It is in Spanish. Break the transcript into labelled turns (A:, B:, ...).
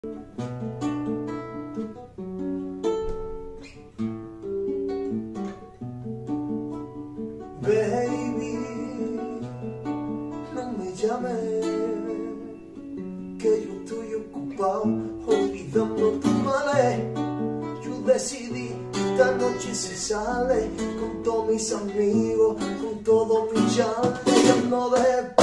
A: Baby, no me llames, que yo estoy ocupado olvidando tus males. Yo decidí que esta noche se sale con todos mis amigos, con todo mi chale. Yo no de